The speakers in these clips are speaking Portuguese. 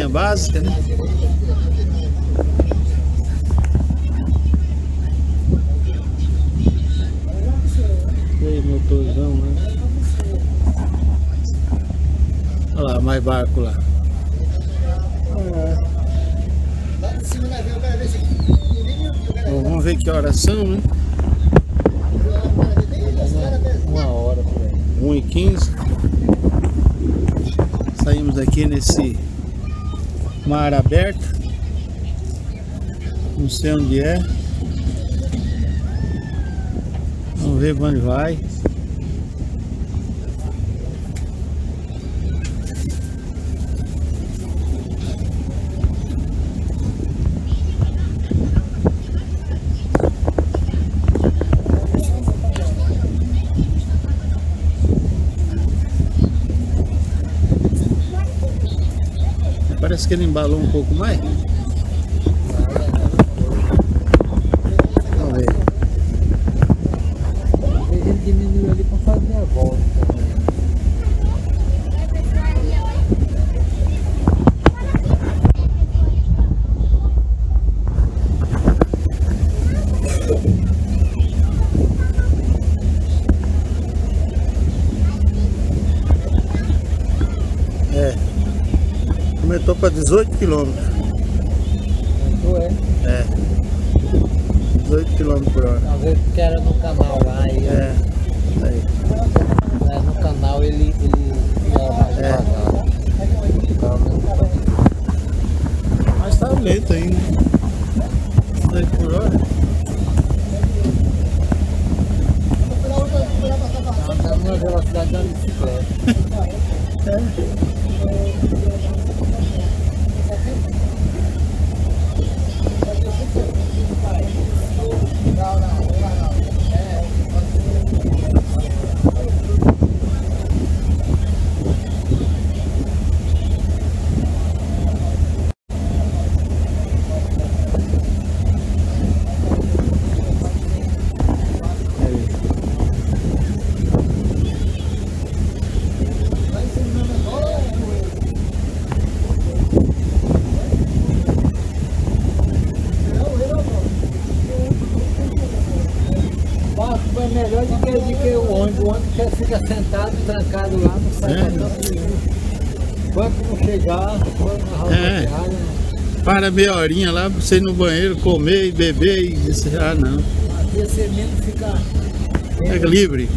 básica, né? E aí, motorzão, né? Olha lá, mais barco lá. Bom, vamos ver que horas são, né? 1h por aí. 1h15. Saímos daqui nesse mar aberto. Não sei onde é. Vamos ver pra onde vai. Parece que ele embalou um pouco mais. Vamos ver. Ele diminuiu ali para fazer a volta também. Aumentou para 18 km. É. 18 km por hora. Talvez porque era no canal lá. Aí aí. No canal ele ia mais devagar. Mas tá lento ainda. 18 por hora. Tá numa velocidade da bicicleta. É melhor do que o ônibus. O ônibus que fica sentado, trancado lá, não sai tanto nenhum. Quando não chegar, quando na rodoviária. Para meia horinha lá pra você ir no banheiro, comer e beber e dizer, ah não. Aqui você mesmo fica. É livre.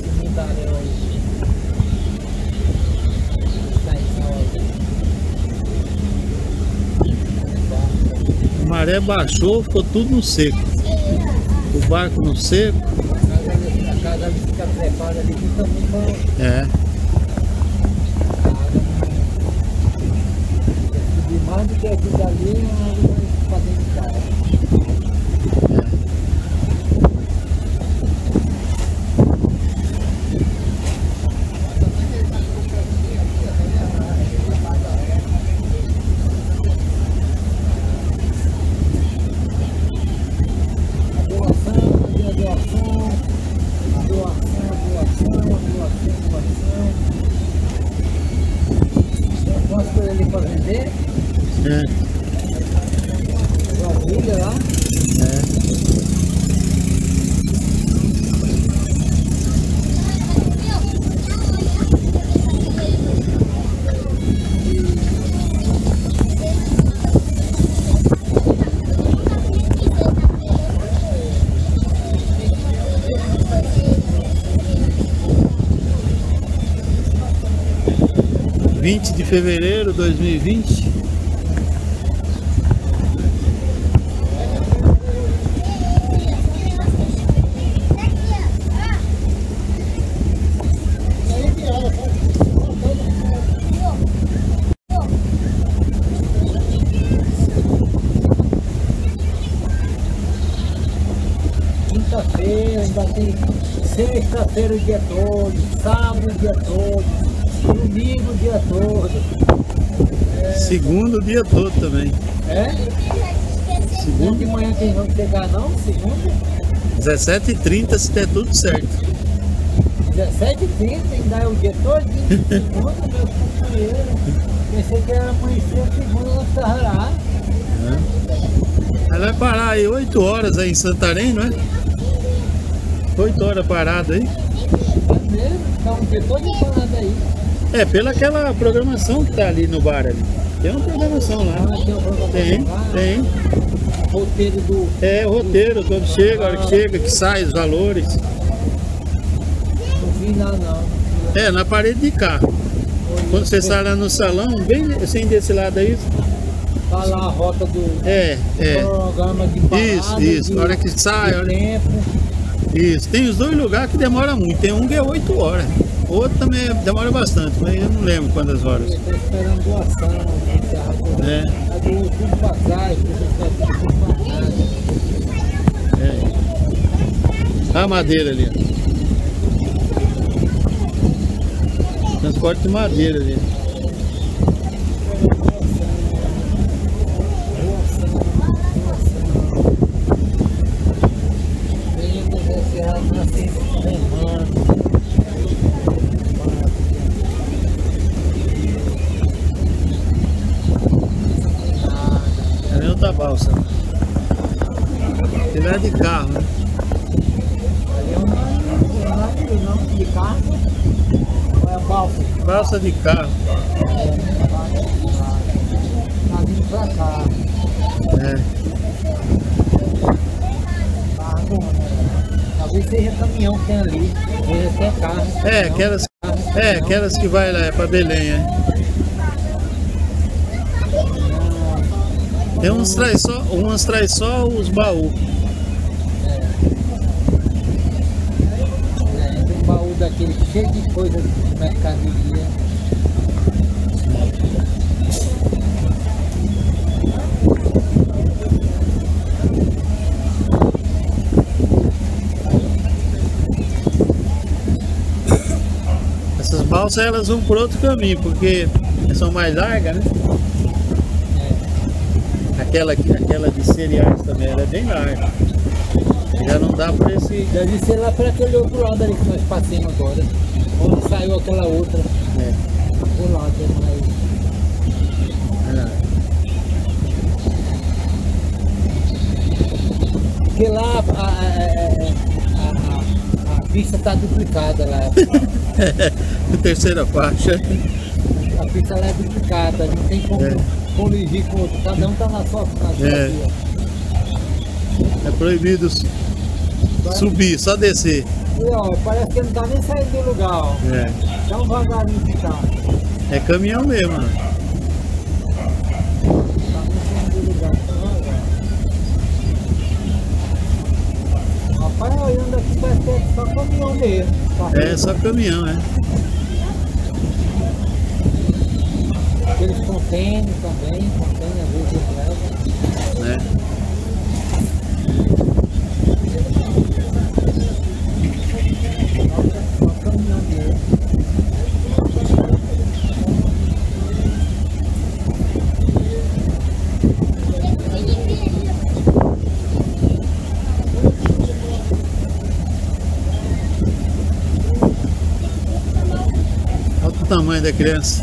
A maré baixou, ficou tudo no seco. O barco no seco. A casa ali fica trepada ali, fica muito bom. É. Subir mais do que aqui dali, não vai dentro de casa. Lá. 20 de fevereiro de 2020. Quinta-feira, ainda tem sexta-feira o dia todo, sábado o dia todo. Domingo o dia todo. Segundo o dia todo também. É? Segunda de manhã tem vamos chegar não? Segunda? 17h30 se der tudo certo. 17h30 ainda é o dia todo? Segunda, meu companheiro. Pensei que era amanhecer a segunda na Sarrará. Ela vai parar aí 8 horas aí em Santarém, não é? 8 horas parado aí. É mesmo? Tá um dia todo parado aí. É, pela aquela programação que tá ali no bar ali. Tem uma programação lá. Tem uma programação lá? Tem. Roteiro do... É, o roteiro, quando chega, a hora que chega, que sai, os valores. Não vi lá não. É, na parede de carro. Quando você sai lá no salão, bem assim desse lado aí. Tá lá a rota do programa de parada. Isso. A hora que sai, a hora... tempo. Isso. Tem os dois lugares que demora muito. Tem um que é 8 horas. O outro também demora bastante, mas eu não lembro quantas horas. Eu tô esperando doação. É. Tudo pra trás, tudo pra trás. A madeira ali. Transporte de madeira ali. Cadê outra balsa? Ele é de carro, né? Ali é um navio, não? De carro? Ou é balsa? Balsa de carro. Tá vindo pra cá. Talvez seja caminhão que tem ali. Talvez até carro. Aquelas que vai lá pra Belem, Tem umas traz só os baús. Tem um baú daquele cheio de coisa de mercadoria. Essas balsas elas vão por outro caminho, porque são mais largas, né? Aquela de cereais também, ela é bem larga. Já não dá por esse... Deve ser lá para aquele outro lado ali que nós passamos agora. Onde saiu aquela outra. O lado é mais... Porque lá a pista está duplicada lá. Terceira faixa. A pista lá é duplicada, não tem como coligir com o outro. Cada um está na sua via. É proibido subir, só descer. E ó, parece que não está nem saindo do lugar, ó. Tão vagarinho que tá. É caminhão mesmo, né? Tá nem saindo do lugar, tão vagar. Rapaz, olhando aqui parece que é só caminhão mesmo. É só caminhão, Aqueles contêineres também, contêineres às vezes levam. Só caminhão mesmo. Olha o tamanho da criança.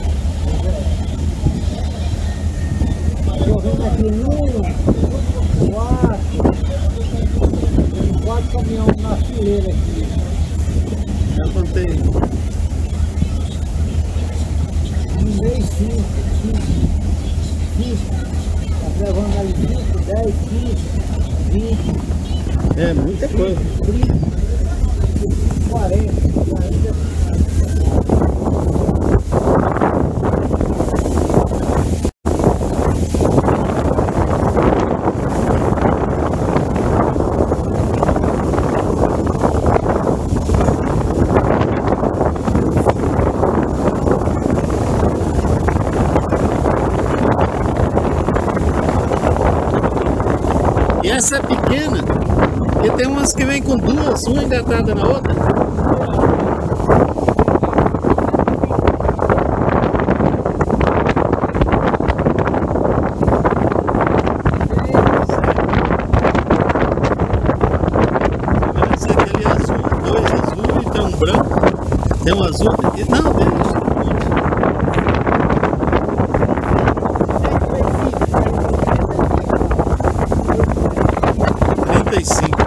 Aqui 4 caminhões na fileira aqui. Já contei. 1, 2, 5. Tá levando aí 5, 10, 15, 20. É muita coisa. 30, 40. E essa é pequena, e tem umas que vem com duas, uma engatada na outra. Esse aqui ali é azul, dois azul e tem um branco. Tem um azul, não, tem isso. 35.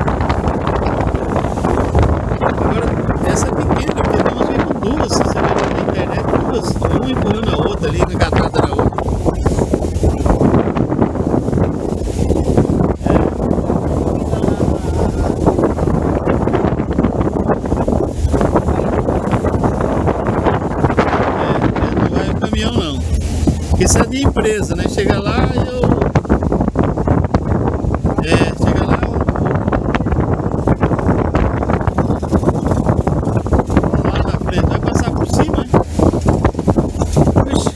Agora, essa é pequena, porque tem umas vem com duas. Você vê na internet, duas, uma empurrando a outra ali, engatada na outra. Não vai o caminhão não. Porque isso é de empresa, né? Chega lá e eu. Chega lá. Lá na frente, vai passar por cima, hein? Ixi.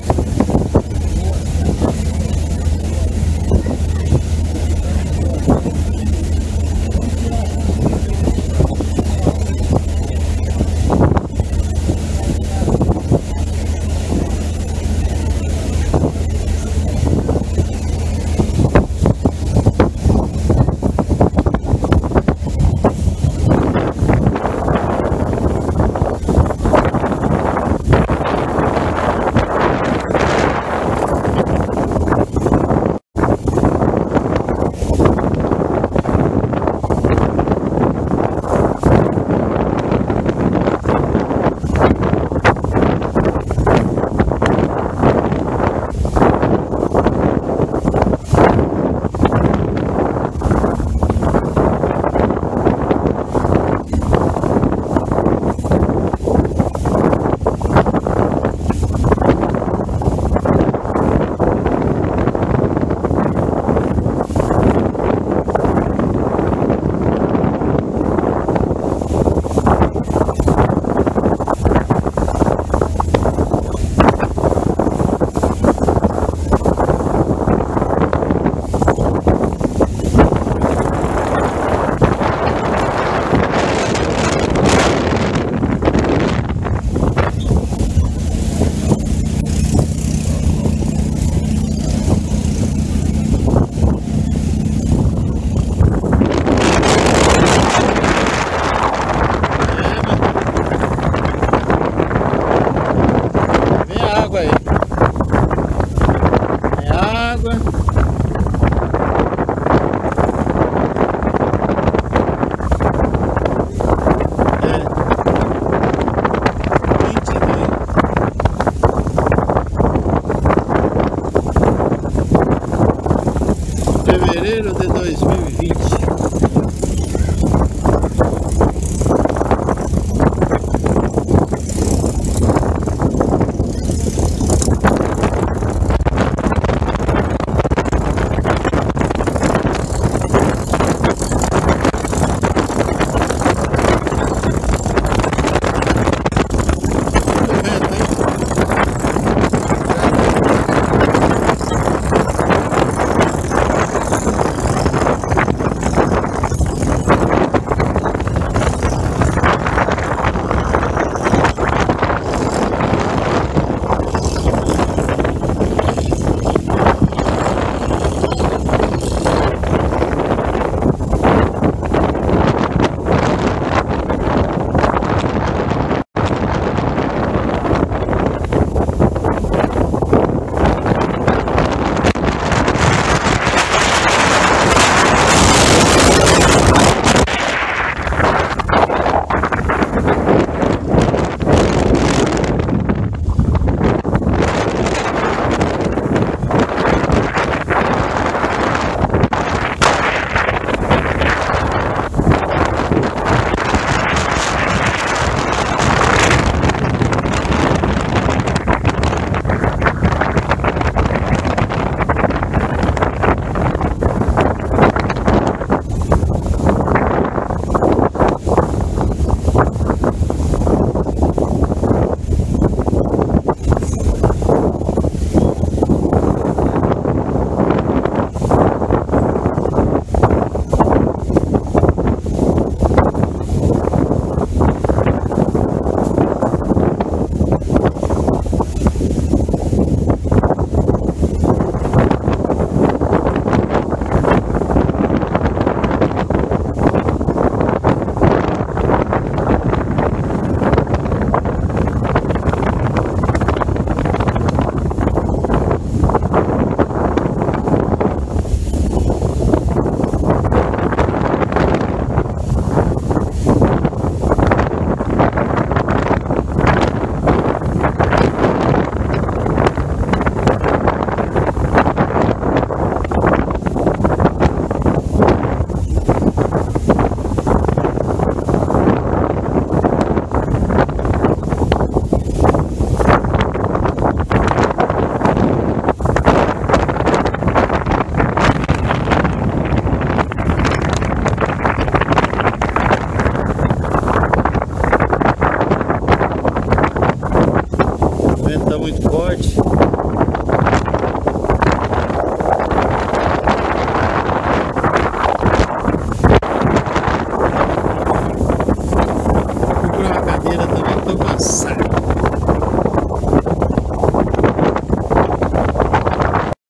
está muito forte. Vou procurar uma cadeira também, estou cansado.